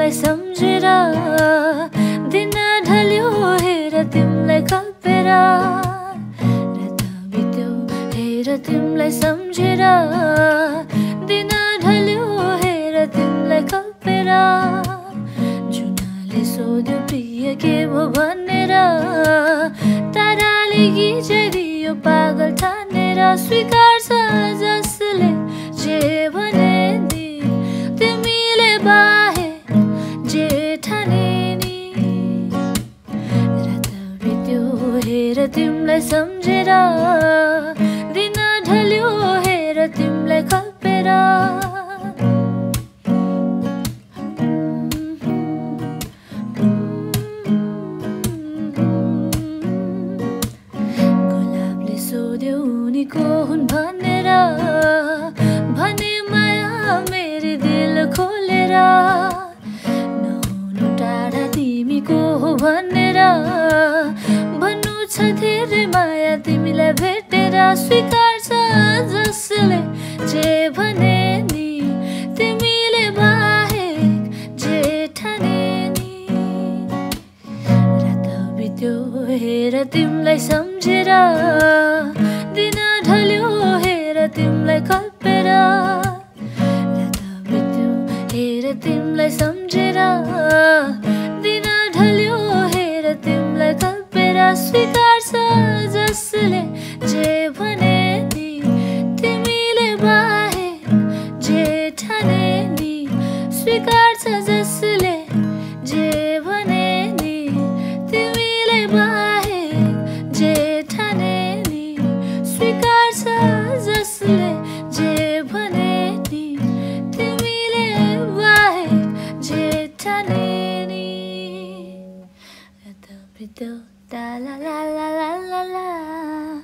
तिमीलाई सम्झेर दिन ढल्यो हेर तिमीलाई कल्पेर रात बित्यो हेर तिमीलाई सम्झेर दिन ढल्यो हेर तिमीलाई कल्पेर जुनाले सोध्यो प्रिय के भो भनेर ताराले गिज्याइदियो पागल ठानेर स्वीकार्छ जसले जे भने नि तिमीले बाहेक जे ठाने नि रात बित्यो हेर तिमीलाई सम्झेर दिन ढल्यो हेर तिमीलाई कल्पेर को हुन् भनेर भने माया मेरी दिल खोलेर नहुनु टाढा तिमी को हो भनेर भन्नु छ धेरै माया तिमीलाई भेटेर स्वीकार्छ जसले जे भने नि तिमीले बाहेक जे ठाने नि रात बित्यो हेर तिमीलाई सम्झेर दिन ढल्यो हेर तिमीलाई कल्पेर रात बित्यो हेर तिमीलाई सम्झेर दिन ढल्यो हेर तिमीलाई कल्पेर स्वीकार्छ जसले जे भने नि तिमीले बाहेक जे ठाने नि स्वीकार्छ जसले जे भने नि तिमीले बाहेक जे ठाने स्वीकार्छ जसले जे भने नि तिमीले बाहेक जे ठाने नि रात बित्यो ला ला ला ला ला ला